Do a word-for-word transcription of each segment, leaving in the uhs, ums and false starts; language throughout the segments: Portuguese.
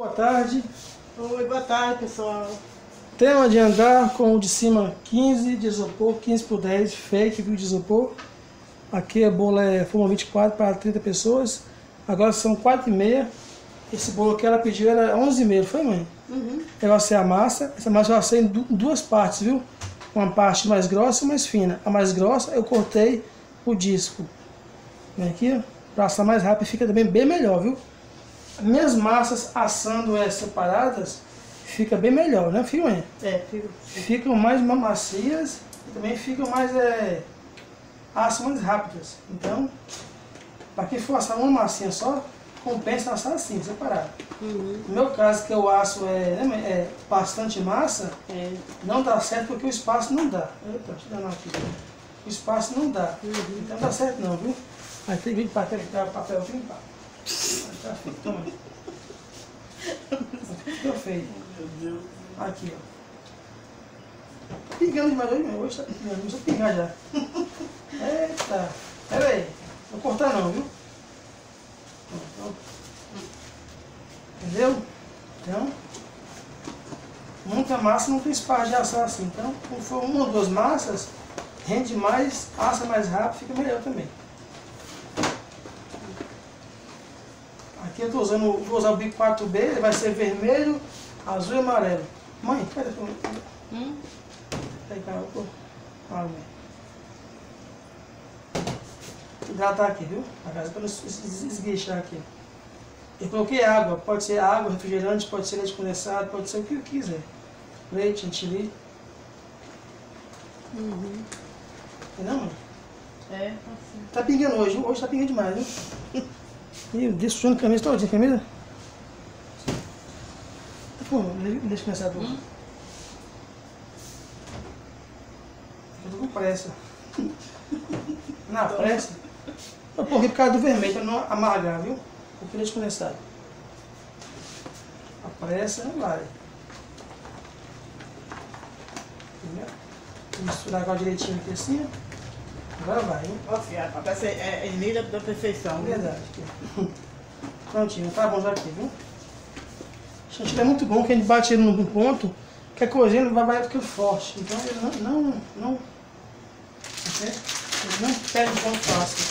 Boa tarde. Oi, boa tarde, pessoal. Tema de andar com o de cima quinze de isopor, quinze por dez, fake, viu, de isopor. Aqui a bola é forma vinte e quatro para trinta pessoas. Agora são quatro e meia. Esse bolo que ela pediu era onze e meia, foi, mãe? Uhum. Eu assei a massa. Essa massa eu assei em duas partes, viu? Uma parte mais grossa e mais fina. A mais grossa eu cortei o disco. Vem aqui, ó. Para assar mais rápido fica também bem melhor, viu? Minhas massas assando é, separadas, fica bem melhor, né, filho? É, fica. Ficam mais macias e também ficam mais, é, assam mais rápidas. Então, para quem for assar uma massinha só, compensa assar assim, separado. Uhum. No meu caso, que eu asso é, né, é bastante massa, é. Não dá certo porque o espaço não dá. Eita, deixa eu dar aqui. O espaço não dá. Uhum. Então não dá certo não, viu? Aí tem que vir para o papel limpar. Tá feio, toma aí. Ficou feio. Meu Deus. Aqui, ó. Tá pingando demais hoje mesmo. Hoje tá pingando, começou a pingar já. Eita. Pera aí. Não vou cortar não, viu? Entendeu? Então, muita massa não tem espaço de assar assim. Então, se for uma ou duas massas, rende mais, assa mais rápido, fica melhor também. Aqui eu estou usando, vou usar o bico quatro B, ele vai ser vermelho, azul e amarelo. Mãe, cadê o hum? Aí, cara, eu ah, hidratar aqui, viu? A casa para não esguichar aqui. Eu coloquei água, pode ser água, refrigerante, pode ser leite condensado, pode ser o que eu quiser. Leite, chantilly. Uhum. Entendeu, mãe? É, assim. Tá pingando hoje, hoje tá pingando demais, viu? Meu Deus, sujando a camisa todinha, camisa? Pô, deixa eu começar a hum? Eu tô com pressa. Na pressa? Eu porrei por causa do vermelho, pra não amargar, viu? O leite condensado. A pressa não vai. Entendeu? Vou misturar agora direitinho aqui assim, ó. Agora vai, hein? Ó, filha, a peça é, é linda da perfeição. Verdade. Prontinho, tá bom já aqui, viu? O chantilly é muito bom, que a gente bate ele num ponto, que a coisinha vai, vai ficando forte. Então ele não, não, não, okay? Ele não perde tão fácil.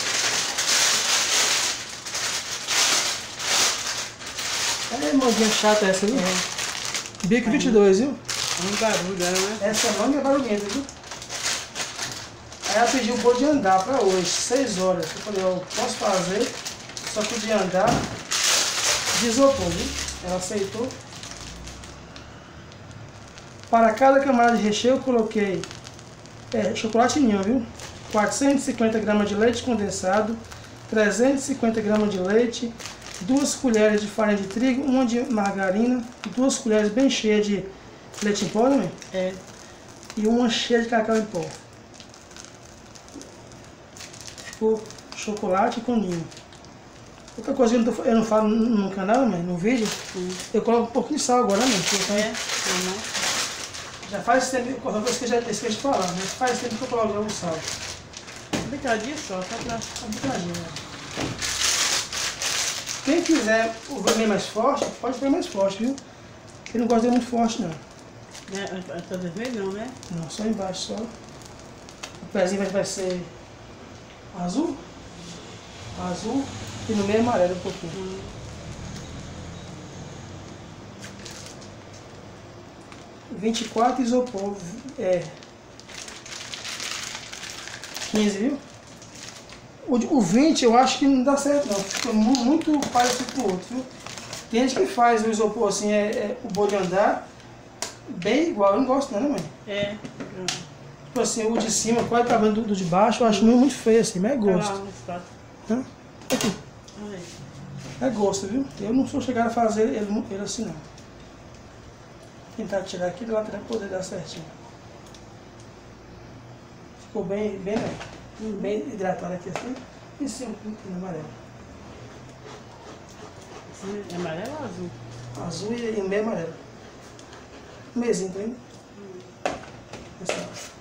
É manguinha chata essa, viu? É. Bico vinte e dois, viu? Um barulho, né? Essa manga é barulhenta, viu? Aí ela pediu o bolo de andar para hoje, seis horas. Eu falei, eu posso fazer, só que de andar de isopor, viu? Ela aceitou. Para cada camada de recheio eu coloquei é, chocolate ninho, viu? quatrocentos e cinquenta gramas de leite condensado, trezentos e cinquenta gramas de leite, duas colheres de farinha de trigo, uma de margarina, duas colheres bem cheias de leite em pó, né? É. E uma cheia de cacau em pó. Ficou chocolate com ninho. Outra coisa que eu não, tô, eu não falo no canal, mas no vídeo, hum. Eu coloco um pouquinho de sal agora, né? É. Uhum. Já faz tempo, qualquer coisa que eu já esqueci de falar, mas faz tempo que eu coloco já o sal. Um bocadinho só, só pra... Um bocadinho, né? Quem quiser o vermelho mais forte, pode pôr mais forte, viu? Eu não gosto de muito forte, não. É, é só vermelho não, né? Não, só embaixo, só. O pezinho vai, vai ser azul, azul e no meio amarelo um pouquinho. Hum. vinte e quatro isopor, é, quinze, viu? O, o vinte eu acho que não dá certo não, fica muito parecido com o outro, viu? Tem gente que faz o isopor assim, é, é o bolo de andar, bem igual, eu não gosto não, né, mãe? É. Tipo assim, o de cima, quase o tamanho do, do de baixo, eu acho muito, muito feio assim, mas é gosto. Hã? Aqui. É gosto, viu? Eu não sou chegado a fazer ele, ele assim não. Vou tentar tirar aqui do lateral para poder dar certinho. Ficou bem, bem, uhum. Bem hidratado aqui assim. E sim, um pouquinho amarelo. É amarelo ou azul? Azul e, e meio amarelo. Um mesinho, tá vendo? Hum.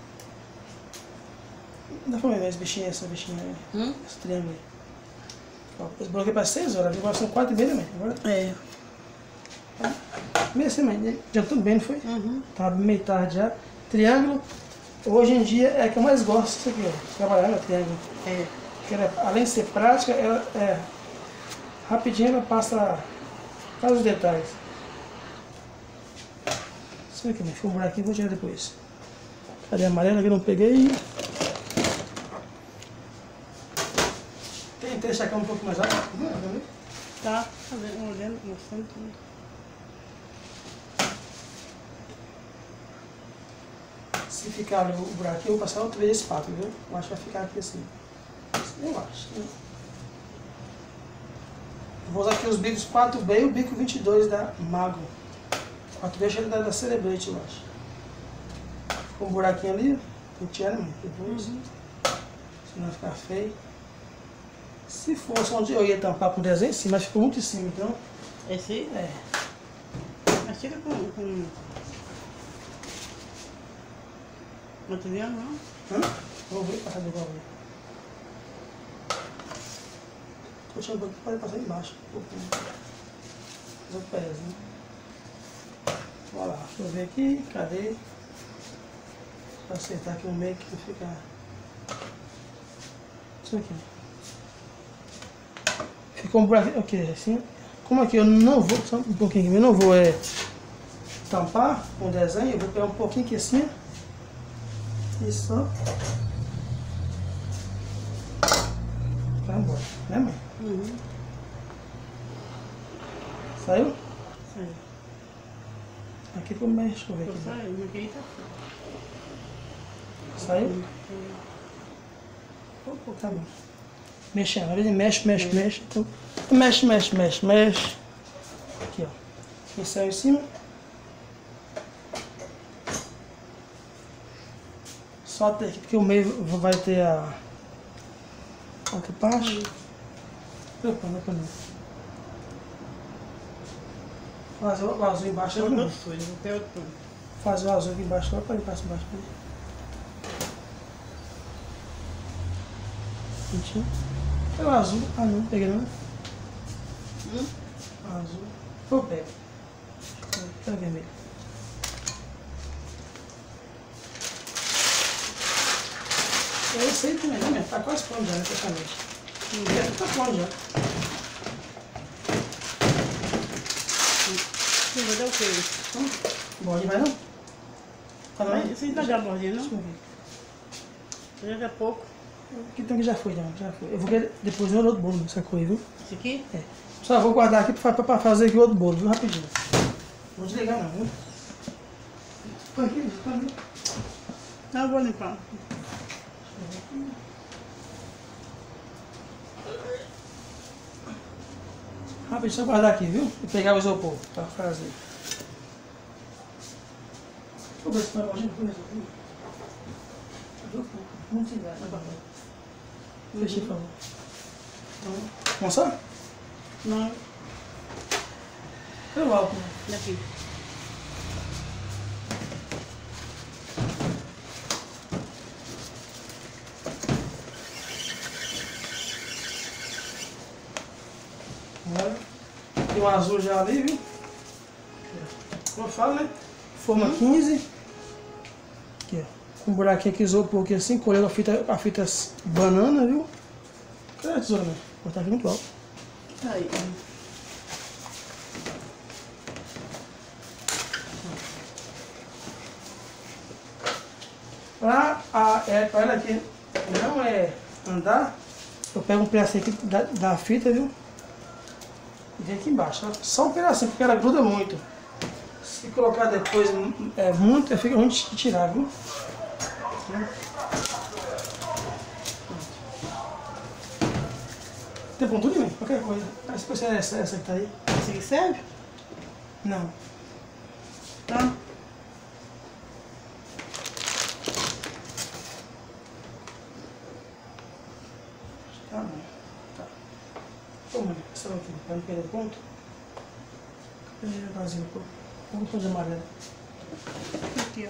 Dá pra ver mais bichinha essa bichinha aí? Hum? Esse triângulo aí. Esse bloqueio para seis horas, agora são quatro e meia também. Agora, É. meia semana, já tudo bem, não foi? Uhum. Tá meio tarde já. Triângulo, hoje em dia é que eu mais gosto disso aqui, ó. Trabalhar no triângulo. É. Porque ela, além de ser prática, ela é rapidinho, ela passa faz os detalhes. Isso aqui, ficou um buraquinho, vou tirar depois. Cadê a amarela que eu não peguei? Tentei sacar um pouco mais alto. Tá, tá vendo, olhando, mostrando tudo. Se ficar ali o buraquinho, eu vou passar outra vez esse papo, viu? Eu acho que vai ficar aqui assim. Eu acho. Né? Vou usar aqui os bicos quatro B e o bico vinte e dois da Mago. quatro B é da, da Celebrate, eu acho. Ficou um buraquinho ali, penteando, né? Depois. Uhum. Senão vai ficar feio. Se fosse onde eu ia tampar com desenho em cima, mas ficou muito em cima, então. Esse? É. Mas tira com. com... material não? Hã? Vamos ver, passar de igual aí. Tô tirando um pouquinho, pode passar embaixo. Um pouquinho. Fazer o pés, né? Olha lá, deixa eu ver aqui, cadê? Pra acertar aqui o meio que não fica. Isso aqui. Ficou um buraco, ok, assim. Como aqui eu não vou, só um pouquinho, eu não vou é, tampar com desenho, eu vou pegar um pouquinho aqui assim. E só. Vai embora, né, mãe? Uhum. Saiu? Saiu. Aqui como mais, deixa eu ver aqui. Saiu, mas aqui tá Saiu? Uhum. Opa, tá bom. Mexendo, às vezes mexe, mexe, mexe. Então, mexe, mexe, mexe, mexe. Aqui, ó. Pincel em cima. Só até aqui, porque o meio vai ter a outra parte. Opa, não, não. Fazer o azul embaixo. Eu Não. não sou, eu vou ter outro. Fazer o azul aqui embaixo, só para ir para baixo. Gente. É o azul. Ah não, peguei não. Hum? Azul. Vou pegar. Pega vermelho. É esse aí também, né? Tá quase pronto já, né? Praticamente. Hum. Tá pronto já. Sim, vai dar o quê? Hum. Borde vai não? Tá não? Vai, você não vai dar bordinha, não? Deixa eu ver. Daqui a pouco. Aqui então que já foi, já, já foi. Eu vou querer depois ver outro bolo nessa cor aí, viu? Esse aqui? É. Só vou guardar aqui pra, pra fazer aqui outro bolo, viu? Rapidinho. Não vou desligar não, viu? Põe aqui, põe aqui. Não, eu vou limpar. Rapidinho, só guardar aqui, viu? E pegar o isopor pra fazer. Deixa eu ver se não é lojinha com isopor. Não se dá, não é pra fora. Fechei, por favor. Então, vamos só? Não, Eu álcool. daqui. Tem um azul já ali, viu? Como eu falo, né? Forma hum. quinze. Aqui, ó. Com um buraquinho aqui, isopor aqui assim, colhendo a fita, a fita banana, viu? Cadê a tesoura, né? Vou botar aqui muito alto. Aí. Pra, a, é, pra ela aqui não é andar, eu pego um pedacinho aqui da, da fita, viu? E vem aqui embaixo, ó. Só um pedacinho, porque ela gruda muito. Se colocar depois é, muito, fica ruim de tirar, viu? Tem ponturinho, hein? Qualquer coisa. Mas se é essa, essa que tá aí. Esse aqui serve? Não. Tá. Tá bom. Tá. Toma, essa aqui, pra não perder ponto. Cadê o vazio, pô? Vamos fazer amarelo. Aqui, ó.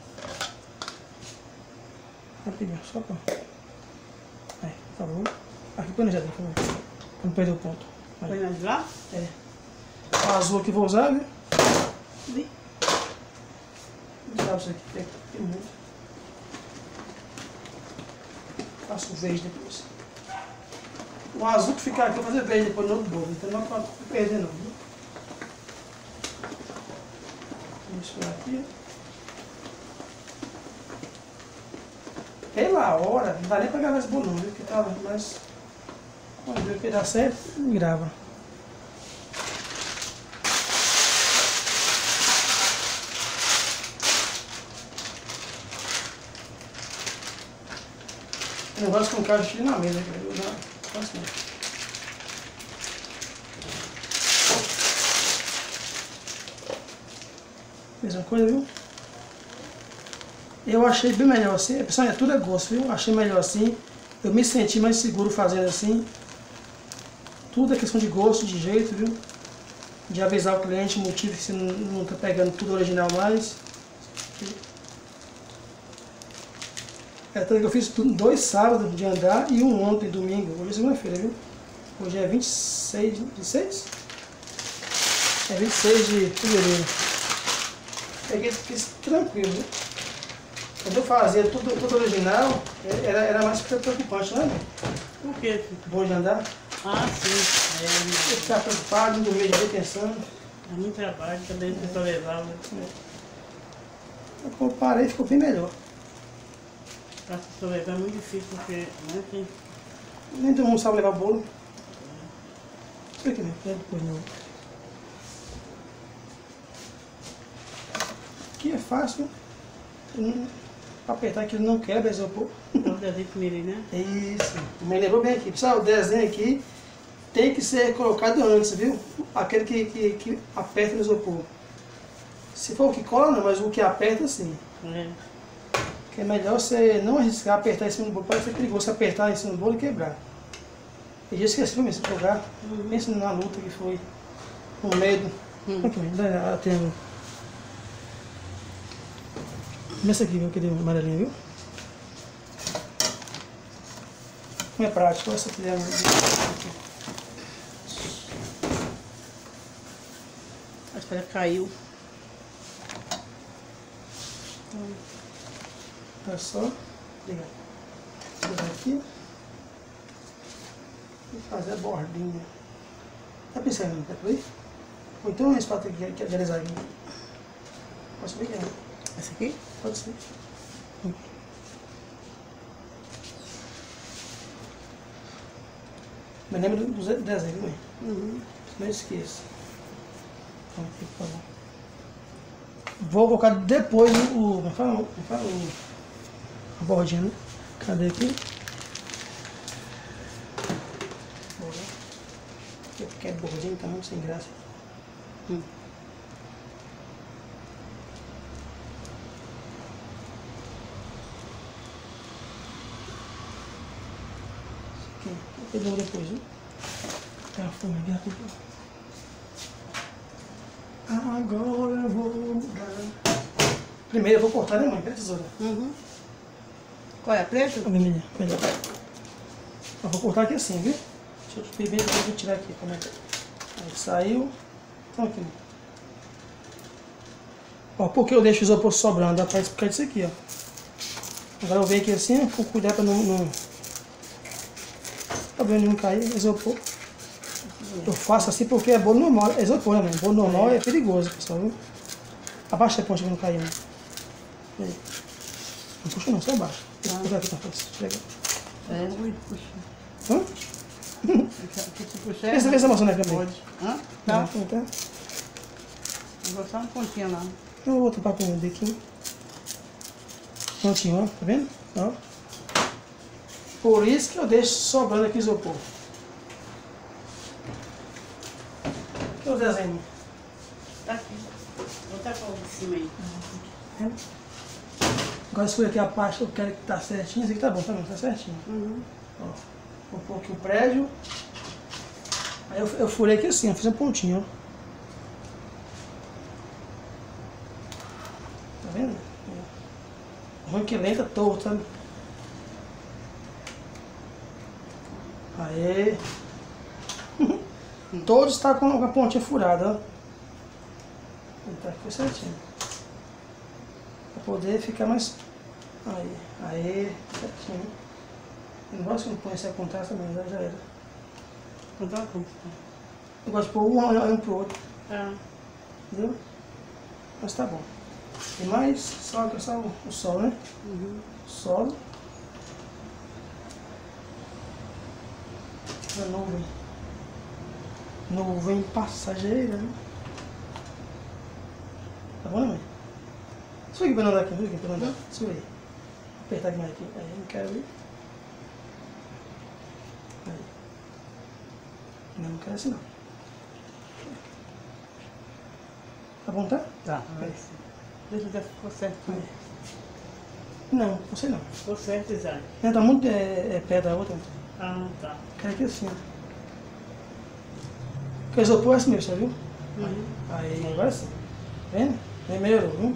Rapidinho, só pra... Aí, tá bom. Aqui põe no jardim, pra não perder o ponto. Aí. Põe nós lá? É. O azul aqui vou usar, viu? Vi. Vou usar isso aqui, tem, tem muito. Faço o verde depois. O azul que ficar aqui eu vou fazer verde depois no outro bolo, então não pode perder não, viu? Vou misturar aqui. Pela hora, não dá nem pra gravar esse bolo não, viu? Porque tava, mas quando ver que dá certo, grava. Eu não gosto com caixa na mesa, cara. Eu não gosto não. Mesma coisa, viu? Eu achei bem melhor assim. Pessoal, é tudo é gosto, viu? Achei melhor assim. Eu me senti mais seguro fazendo assim. Tudo é questão de gosto, de jeito, viu? De avisar o cliente o motivo que você não, não tá pegando tudo original mais. É, tanto que eu fiz tudo, dois sábados de andar e um ontem, domingo. Hoje é segunda-feira, viu? Hoje é vinte e seis, vinte e seis? É vinte e seis de fevereiro. Peguei fiz tranquilo, viu? Quando eu fazia tudo, tudo original, era, era mais preocupante, não é? Por quê? Bom de andar. Ah, sim. É, Eu ficava preocupado, não dormia de dia pensando. é muito trabalho, também você só levava. Eu comparei, ficou bem melhor. Pra se levar é muito difícil, porque né, tem... Nem todo mundo sabe levar bolo. Isso aqui mesmo, depois não. Aqui é fácil. Hum, pra apertar aqui não quebra, isopor. Então, o desenho primeiro, né? Isso. Me lembrou bem aqui. Pessoal, o desenho aqui tem que ser colocado antes, viu? Aquele que, que, que aperta no isopor. Se for o que cola, não, mas o que aperta, sim. É. Que é melhor você não arriscar apertar em cima do bolo, pode ser perigoso você apertar em cima do bolo e quebrar. Eu já esqueci mesmo de jogar, Uhum. pensa na luta que foi, com medo. Hum. Aqui, dá tempo. Começa aqui, viu, aquele amarelinho, viu? Como é prático, essa aqui é a Acho que ela caiu. Tá só ligar. Ligar aqui. E fazer a bordinha. Tá pensando, tá por aí? Ou então uma espátula que que é de aqui. Posso ver que é? Essa aqui? Pode ser. Hum. Me lembra do do desenho, mãe. Uhum. Não esqueça. Então, aqui, por favor. Vou colocar depois o. Como fala? Como fala o. A bordinha, né? Cadê aqui? Eu quero bordinha, tá muito sem graça. Hum. Aqui, eu dou depois, viu? Tá a forma aqui, agora eu vou mudar. Primeiro eu vou cortar, né, mãe? Pega a tesoura. Uhum. Qual é a preta? A vermelha, melhor. Eu vou cortar aqui assim, viu? Deixa eu ver bem, eu vou tirar aqui. Como é que... Aí saiu. Então aqui. Ó, por que eu deixo o isopor sobrando? Dá pra explicar isso aqui, ó. Agora eu venho aqui assim, com cuidado pra não... não... Tá vendo? Não cair, isopor. Eu faço assim porque é bolo normal, é isopor, né, mãe? Bolo normal é perigoso, pessoal, viu? Abaixa a ponte pra não cair, né? Aí. Não puxa não, só abaixa. Deixa eu pegar aqui pra frente. Legal. É, ui, puxa. Hã? Se puxar, Essa vez a maçã também. pode. Hã? Tá. Tá. Tá. Vou botar uma pontinha lá. Eu vou tapar com o biquinho. Prontinho, ó. Tá vendo? Ó. Por isso que eu deixo sobrando aqui isopor. Aqui o desenho. Tá aqui. Vou tacar o de cima aí. Vendo? Agora escolhi aqui a parte que eu quero que tá certinho. Esse aqui tá bom, tá bom, tá certinho. Uhum. Ó. Vou pôr aqui o prédio. Aí eu, eu furei aqui assim, ó. Fiz um pontinho, ó. Tá vendo? Ruim que lenta, torto, sabe? Aê. Todos estão com a pontinha furada, ó. Tá aqui certinho. Pra poder ficar mais... Aí, aí, certinho. Eu não gosto que não põe esse contraste também, já, já era. Não dá como. Eu gosto de pôr um olhando pro outro. Ah. Entendeu? Mas tá bom. E mais, só, só o, o sol, né? Uhum. Sol. A nuvem. Nuvem passageira, né? Tá bom, né, mãe? Sua aqui pra não andar aqui, viu? Aqui pra não andar. Sua aí. Vou apertar aqui mais aqui. Aí, não quero ir. Aí. Não, não quero assim, não. Tá bom, tá? Tá. Deixa eu ver se ficou certo. Aí. Não, você não. Ficou certo, já. Ela tá muito é, é, perto da outra. Ah, tá. Quero aqui assim, ó. Porque o isopor é assim mesmo, você viu? Uhum. Aí, agora sim. Tá vendo? Aí melhorou, viu?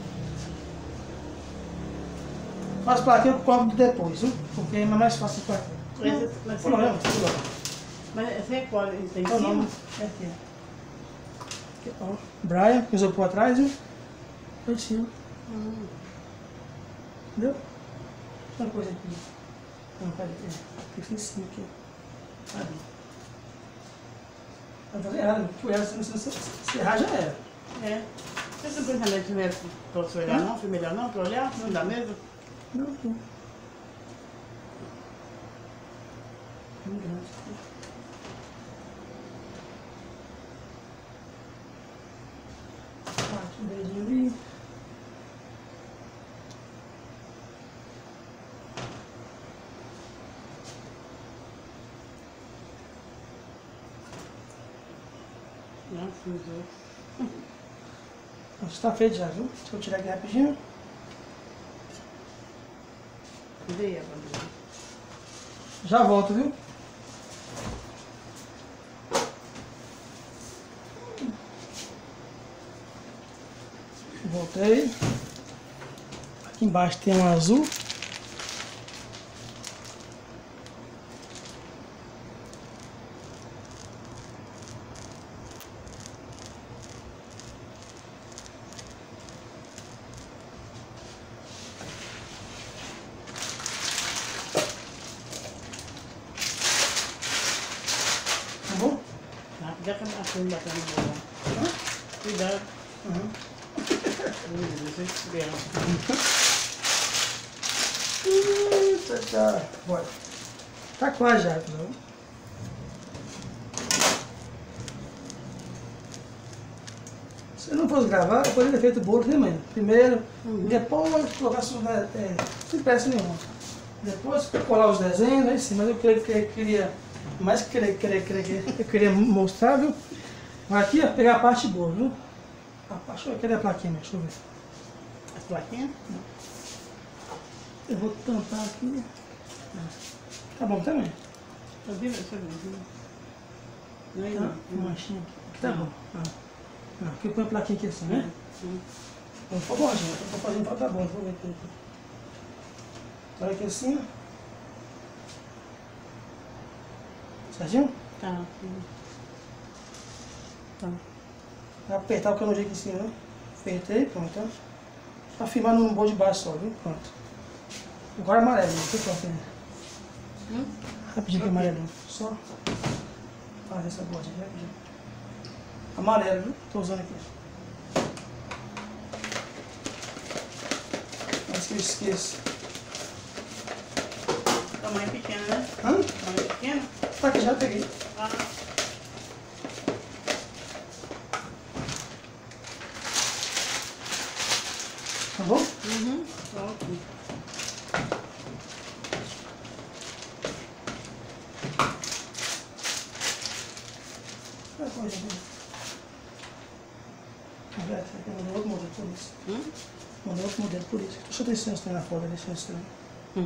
Faz plaquinha com o copo depois, viu? Porque é mais fácil de plaquinha. Mas, mas, Pulou, não, pulou. mas você qual? Tem Qual o nome? É aqui, ó. Aqui, ó. Brian, com isopor atrás, viu? Foi assim, ó. Hum. Entendeu? Uma coisa aqui. Não, peraí. É. Tem que ser em cima aqui. Ali. Vai fazer errado. Foi essa, se você se errar já era. É. Você não pensa na primeiro pra você olhar, não? Foi melhor não pra olhar? Não dá mesmo? Não, não. Não grande. Bate o dedinho ali. Não, fusou. Está feito já, viu? Deixa eu tirar aqui rapidinho. Veio a bandeira. Já volto, viu? Voltei. Aqui embaixo tem um azul. Tá bom? Tá, já que a coisa batendo no bolão. Cuidado. Uhum. Ui, deixa eu esperar. Eita, tá. Bora. Tá quase já, pessoal. Se eu não fosse gravar, eu poderia ter feito o bolo, né, mãe? Primeiro, Uhum. depois colocar assim, né, é, sem pressa nenhuma. Depois colar os desenhos, aí sim, mas eu queria, queria, queria mais que querer, querer, querer, eu queria mostrar, viu? Mas aqui, ó, pegar a parte boa, viu? A parte, cadê a plaquinha, deixa eu ver. As plaquinhas? Eu vou tampar aqui. Tá bom também. Tá vendo? Deixa eu ver. Não é Tá? não. Uma manchinha aqui. Aqui tá Não. bom. Ah. Não, aqui eu ponho a plaquinha aqui assim, né? Hum. Não ficou bom, gente. Eu tô fazendo pra tá bom. Vou ver aqui. Olha aqui assim. Certinho? Tá. Hum. Tá. Vai apertar o canudinho aqui em cima, né? Apertei, pronto. Tá? Pra firmar no bolo de baixo só, viu? Pronto. Agora é amarelo, né? Pronto, né? Hum? Rapidinho que é amarelo. Só fazer essa bordinha rapidinho. Amarelo, viu? Tô usando aqui. Antes que eu esqueça. Tamanho pequeno, né? Hã? Tamanho pequeno? Tá aqui, já peguei. Ah. Tá bom? Uhum. Pronto. Ah, pô, gente. Roberto, eu mandei outro modelo por isso. Hum? Mandei outro modelo por isso. Deixa eu ter licença também na foto, deixa eu estranho. Hum.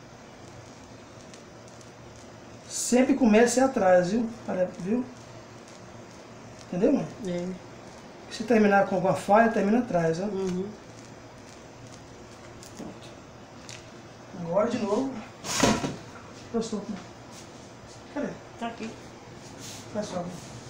Sempre comece atrás, viu? Olha, viu? Entendeu, mãe? É. Se terminar com alguma falha, termina atrás, ó. Uhum. Pronto. Agora de novo. Eu estou com. Cadê? Tá aqui. Faz só.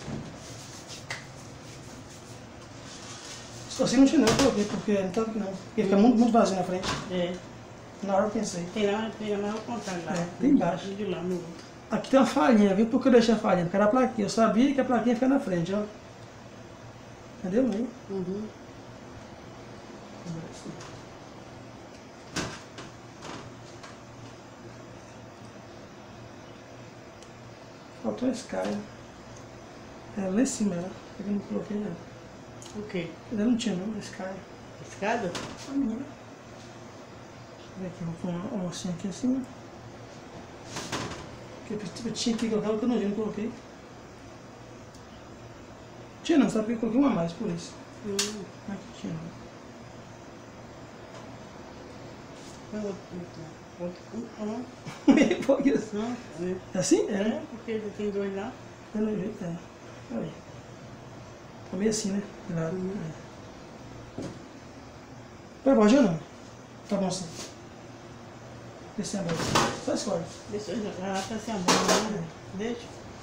Se assim não tinha não, eu coloquei, porque não tá não. Porque fica muito, muito vazio na frente. É. Na hora eu pensei. Tem lá, tem lá o contrário lá. É, tem embaixo. De lá no outro. Aqui tem uma falhinha, viu? Por que eu deixei a falhinha? Porque era a plaquinha. Eu sabia que a plaquinha fica na frente, ó. Entendeu? Aí. Uhum. Faltou esse cara. É lá em cima, né? Eu não coloquei nada. O quê? Ainda não tinha não, esse cara. Escada? A menina. Deixa eu ver aqui, vou pôr uma, uma ossinha aqui assim. Porque eu tinha que colocar o que eu não vi, não coloquei. Tinha não, sabe que eu coloquei uma a mais por isso. Hum. Aqui tinha não. Outro, outro, outro, Por que assim? não, é. É assim? É, É, né? porque tem dois lá. Pelo jeito, é. Olha aí. Tá meio assim, né? De lado. Uhum. É. Vai bordinha ou não? Tá bom assim. Descer a bola. Só escolhe. Deixa eu jogar, tá sem a bola, né? Deixa.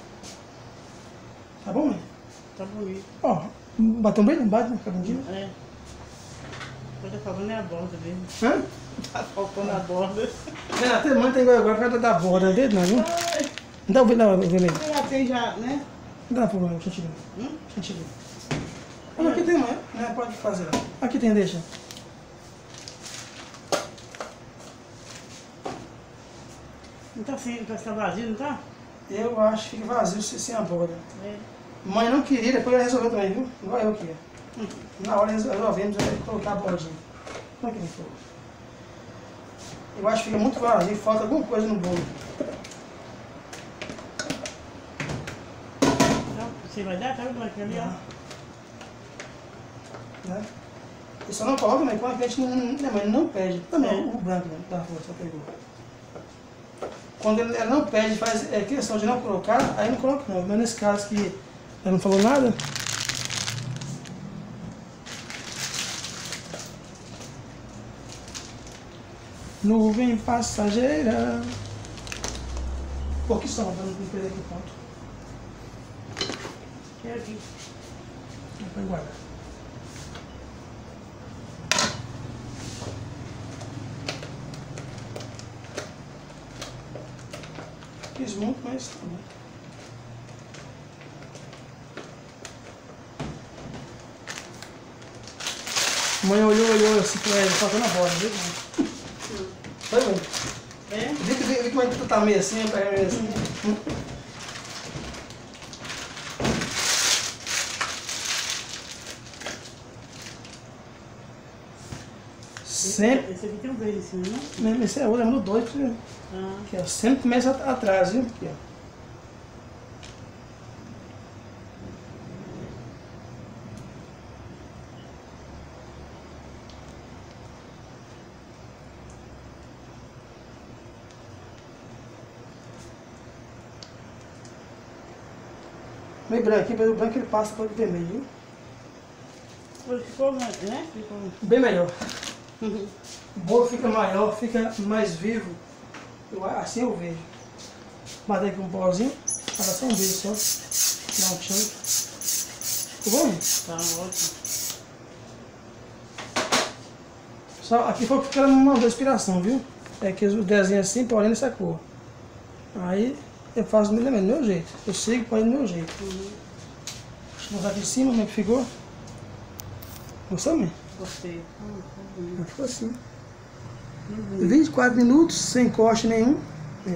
Tá bom, mãe? Tá bonito. Ó, bateu bem? Não bate, né? Fica bundinho. É. O que tá falando é a borda mesmo. Hã? Tá faltando a borda. É, até mãe tem agora por causa da borda, não dedo não, viu? Ai, Não dá o não, vermelho. já tem já, né? Não dá problema, deixa eu te ver. Hum? Deixa eu te ver. Ah, aqui tem mãe, né? Pode fazer lá. Aqui tem, deixa. Não tá sem, tá tá vazio, não tá? Eu acho que fica vazio se- sem a borda. É. Mãe não queria, depois ela resolveu também, viu? Igual eu queria. Hum. Na hora resolvemos é, colocar a bordinha. Como é que ele foi? Eu acho que fica muito vazio, falta alguma coisa no bolo. Então, você vai dar, tá vendo aqui ali, ó? Né? E só não coloca, mas quando a gente não, não, mas não pede. Também, É. o branco, né? Tá, só pegou. Quando ele, ela não pede, faz é, questão de não colocar, aí não coloca não. Mas nesse caso que ela não falou nada. Nuvem passageira. Pouco som, pra não perder aqui o ponto. Quer aqui. Depois guarda. Fiz muito, mas tá bom. A mãe olhou, olhou assim pra ela, faltando a bola, viu? Foi, mãe? É? Vi que, vi, vi que mãe tá meio assim, pega meio assim. Sempre. Esse aqui tem um verde em cima, não? Esse é outro, é no dois, viu? Ah. Aqui, ó, sempre começa at- atrás, viu? Aqui, ó. Meio branco aqui, mas o branco ele passa para o vermelho, viu? Hoje ficou, né? Ficou. Bem melhor. Uhum. O bolo fica maior, fica mais vivo. Eu, assim eu vejo. Bater aqui um pozinho, para só um beijo só. Dá um chão. Ficou bom? Tá ótimo. Só, aqui foi porque ela me mandou inspiração, viu? É que o desenho assim, porém nessa cor. Aí eu faço do meu, do meu jeito. Eu sigo, porém do meu jeito. Uhum. Deixa eu mostrar aqui em cima como é que ficou. Gostou, mãe? Gostei. Hum, tá bonito. Ah, ficou assim. Uhum. vinte e quatro minutos, sem corte nenhum. É.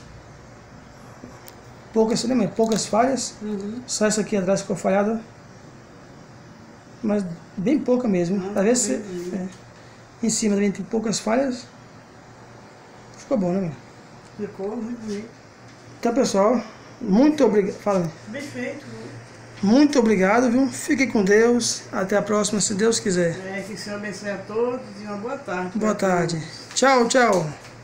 Poucas, né, mãe? Poucas falhas. Uhum. Só essa aqui atrás ficou falhada. Mas bem pouca mesmo. Ah, Às vezes, bem bonito. é, em cima também tem poucas falhas. Ficou bom, né, mãe? Ficou muito bonito. Então, pessoal, muito obrigado. Fala, mãe. Bem feito. Muito obrigado, viu? Fiquem com Deus. Até a próxima, se Deus quiser. É, que o Senhor abençoe a todos e uma boa tarde. Boa tarde. Tchau, tchau.